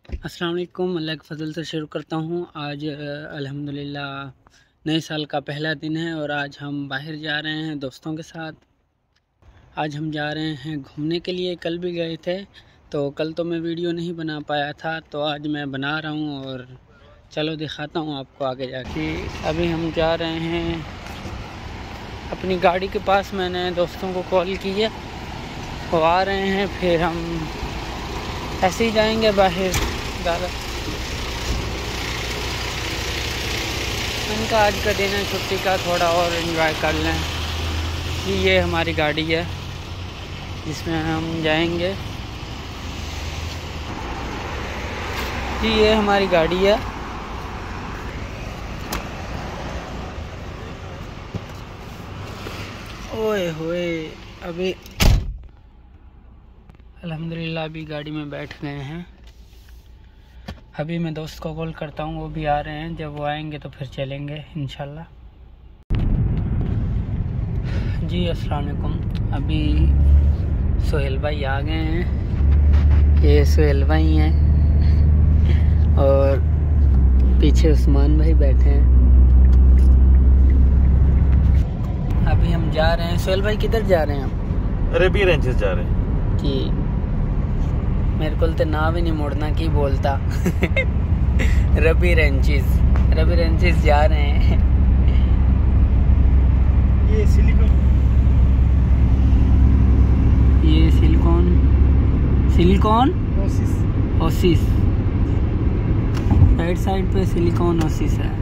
अस्सलाम वालेकुम। अल्लाह के फ़ज़ल से शुरू करता हूँ। आज अल्हम्दुलिल्लाह नए साल का पहला दिन है और आज हम बाहर जा रहे हैं दोस्तों के साथ। आज हम जा रहे हैं घूमने के लिए। कल भी गए थे तो कल तो मैं वीडियो नहीं बना पाया था, तो आज मैं बना रहा हूँ और चलो दिखाता हूँ आपको आगे जाके। अभी हम जा रहे हैं अपनी गाड़ी के पास। मैंने दोस्तों को कॉल की है, वो आ रहे हैं, फिर हम ऐसे ही जाएंगे बाहर ज़्यादा। इनका आज का दिन है छुट्टी का, थोड़ा और एंजॉय कर लें। ये हमारी गाड़ी है जिसमें हम जाएंगे। जी ये हमारी गाड़ी है। ओए होए, अभी अल्हम्दुलिल्लाह अभी गाड़ी में बैठ गए हैं। अभी मैं दोस्त को कॉल करता हूँ, वो भी आ रहे हैं। जब वो आएंगे तो फिर चलेंगे इंशाल्लाह। जी अस्सलाम वालेकुम। अभी सोहेल भाई आ गए हैं। ये सोहेल भाई हैं और पीछे उस्मान भाई बैठे हैं। अभी हम जा रहे हैं। सोहेल भाई किधर जा रहे हैं हम? रबी रेंजेस जा रहे हैं जी। मेरे को तो ना भी नहीं मुड़ना की बोलता। रबी रेंचेस जा रहे हैं। ये सिलिकॉन ओसिस साइड पे सिलिकॉन ओसिस है।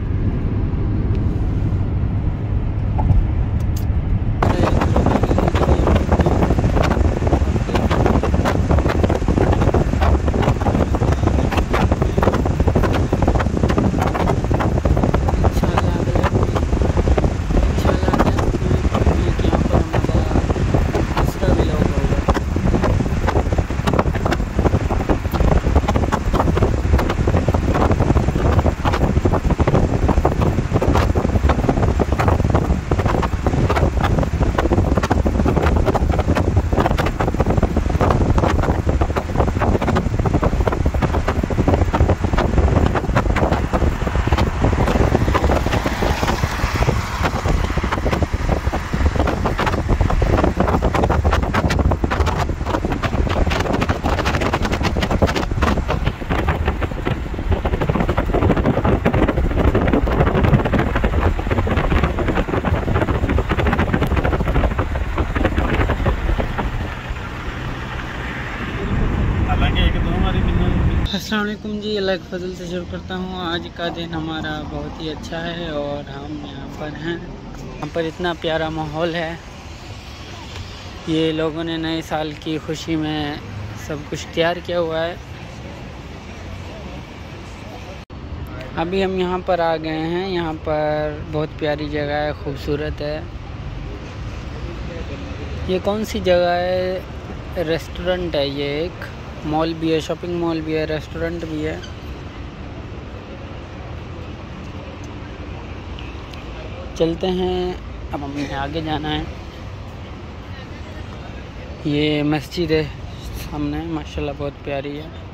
अस्सलाम वालेकुम जी। अल्लाह के फ़ज़ल से शुरू करता हूँ। आज का दिन हमारा बहुत ही अच्छा है और हम यहाँ पर हैं। यहाँ पर इतना प्यारा माहौल है। ये लोगों ने नए साल की खुशी में सब कुछ तैयार किया हुआ है। अभी हम यहाँ पर आ गए हैं। यहाँ पर बहुत प्यारी जगह है, खूबसूरत है। ये कौन सी जगह है? रेस्टोरेंट है ये। एक मॉल भी है, शॉपिंग मॉल भी है, रेस्टोरेंट भी है। चलते हैं, अब हमें आगे जाना है। ये मस्जिद है सामने, माशाल्लाह बहुत प्यारी है।